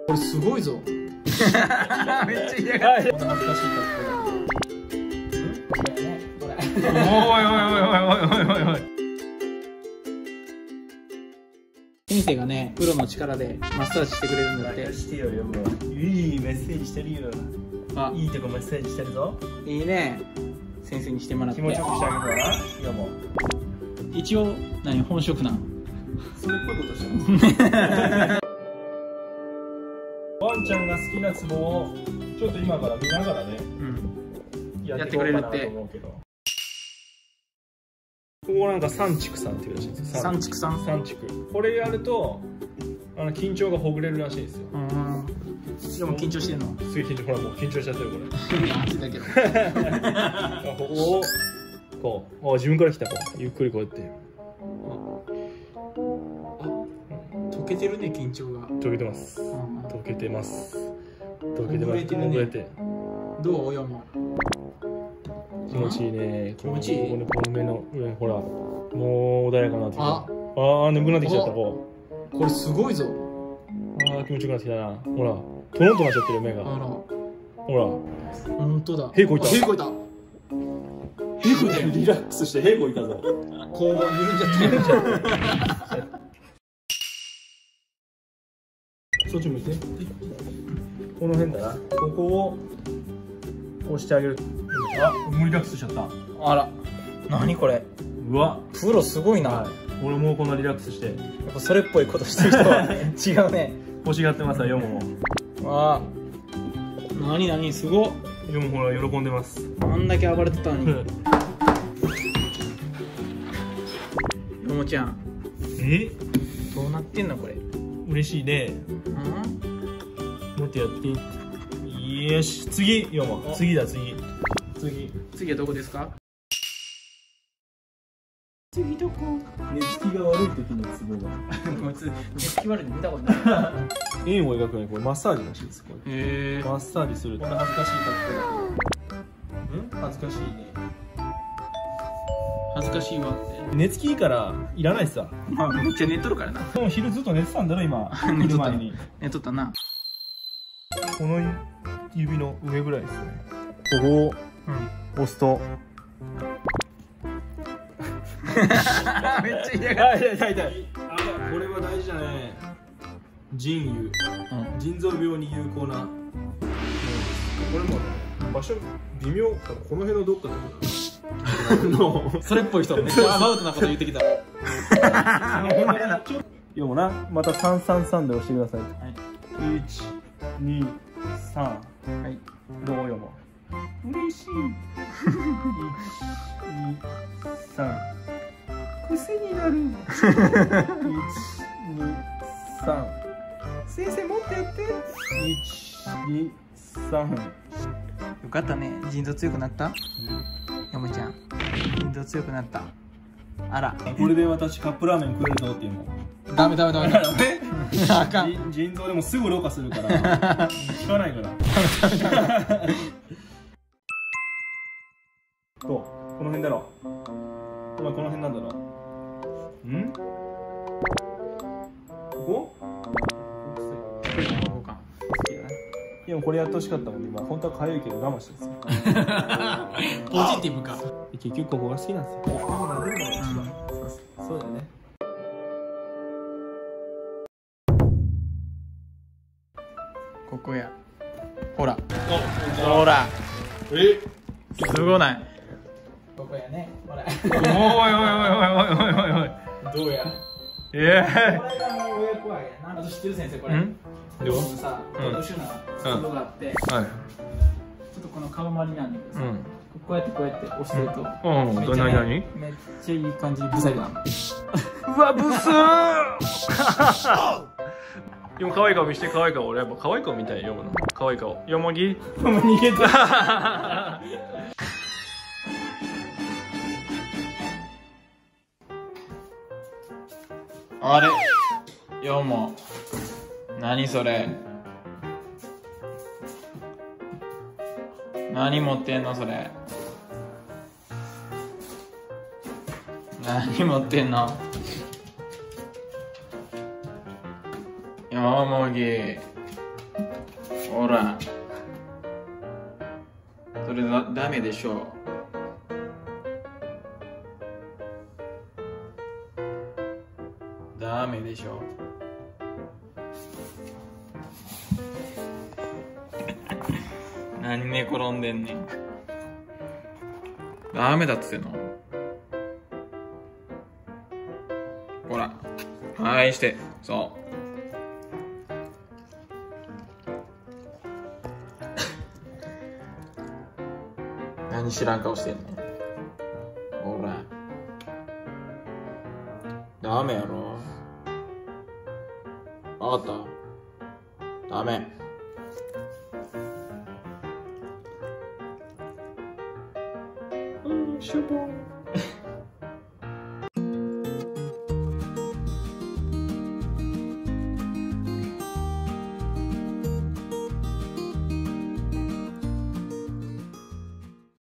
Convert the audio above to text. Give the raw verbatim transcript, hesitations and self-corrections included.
これすごいぞ。めっちゃ嫌がって。こんな恥ずかしい格好だ。おいおいおいおいおいおいおいおい。先生がね、プロの力でマッサージしてくれるんだって。 してよよ、もう。いいメッセージしてるよ。あ、いいとこマッサージしてるぞ。 いいね。先生にしてもらって。 気持ちよくしてあげるからな。いやもう。 一応、何本職なん。 それっぽいことしてます。ワンちゃんが好きなツボをちょっと今から見ながらね、うん、やってくれるって思うけど。ここなんか三畜さんっていうらしいんですよ。 三畜さん。 三畜。これやるとあの緊張がほぐれるらしいんですよ。 うん。でも緊張してるの？ すげえ緊張、ほらもう緊張しちゃってるこれ。 暑いだけど。 ここをこう、あ自分から来たこうゆっくりこうやって。 溶けてるね、緊張が。 溶けてます。溶けてます。溶けてます。ほぐれて。 どう？親も。 気持ちいいね。 気持ちいい。 この目の上、ほら、もう穏やかになってきた。ああ、眠くなってきちゃった。こう。これすごいぞ。 ああ、気持ちよくなってきたな。ほら、トロンとなっちゃってる目が。ほら。 本当だ。 へいこいた。 へいこいた。へいこいた。 リラックスしてへいこいたぞ。 こう緩んじゃってる。 そっち向いて。この辺だな。ここを押してあげる。あ、もうリラックスしちゃった。 あら、何これ。 うわ、 プロすごいな。はい、 俺もこんなリラックスして。やっぱそれっぽいことしてる人は違うね。 欲しがってますよ、もう。ああ。なになに、すごっ。 よもほら喜んでます。 あんだけ暴れてたのに。よもちゃん。 え？ どうなってんのこれ。 嬉しいね。うん。もっとやって。よし、次、よも。次だ、次。次。 次はどこですか？次どこ？ 寝つきが悪い時のツボが。 こいつ寝つき悪いの見たことない。 円を描くのにこれマッサージらしいです。これ。 へえ。 マッサージする。こんな恥ずかしい格好だ。うん？恥ずかしいね。 恥ずかしいわって。 寝つきいいからいらないっすわ。 まあめっちゃ寝とるからな。 でも昼ずっと寝てたんだろ今。 寝とったに。寝とったな。 この指の上ぐらいですね。ここを押すと。 めっちゃ嫌がる。 痛い痛い痛い。あ、これは大事だね。腎油、腎臓病に有効な。これも場所微妙。この辺のどっかで。 それっぽい人めっちゃアバウトなこと言ってきた。 よもな、また三三三で押してください。一、二、三。はい。どうよも。嬉しい。一、二、三。癖になる。一、二、三。先生もっとやって。一、二、三。 よかったね。腎臓強くなった？よもちゃん。腎臓強くなった。あら。 これで私カップラーメン食えるぞっていうの。 ダメダメダメダメ。あかん。 腎臓でもすぐろ過するから。聞かないから。そう、この辺だろ。今この辺なんだろ。ん？ここ？ ここか。 でもこれやってほしかったもんね。今本当は痒いけど我慢してるんですよ。 ポジティブか。 結局ここが好きなんですよ。そうだよね。 ここや。ほら。ほら。 え？ すごない。ここやね。ほら。おいおいおいおいおいおいおいおい。どうや。ええ。これがもう親子愛やな。あと知ってる先生これ。でもさ、特殊なスピードがあって、ちょっとこの顔周りなんだけどさ、こうやってこうやって押してると、めっちゃめっちゃいい感じにブサイクなの。うわ、ブスー。 でも可愛い顔見して、可愛い顔。俺やっぱ可愛い顔みたいよ。可愛い顔。よもぎ。 もう逃げて。あれ。よも。何それ。何持ってんのそれ。何持ってんの。よもぎ。 ほらそれだダメでしょ。ダメでしょ。何寝転んでんねん。ダメだっつってんの。ほらはいしてそう何知らん顔してんねん。ほらダメやろ。分かった。ダメ。うん、しゅぼー。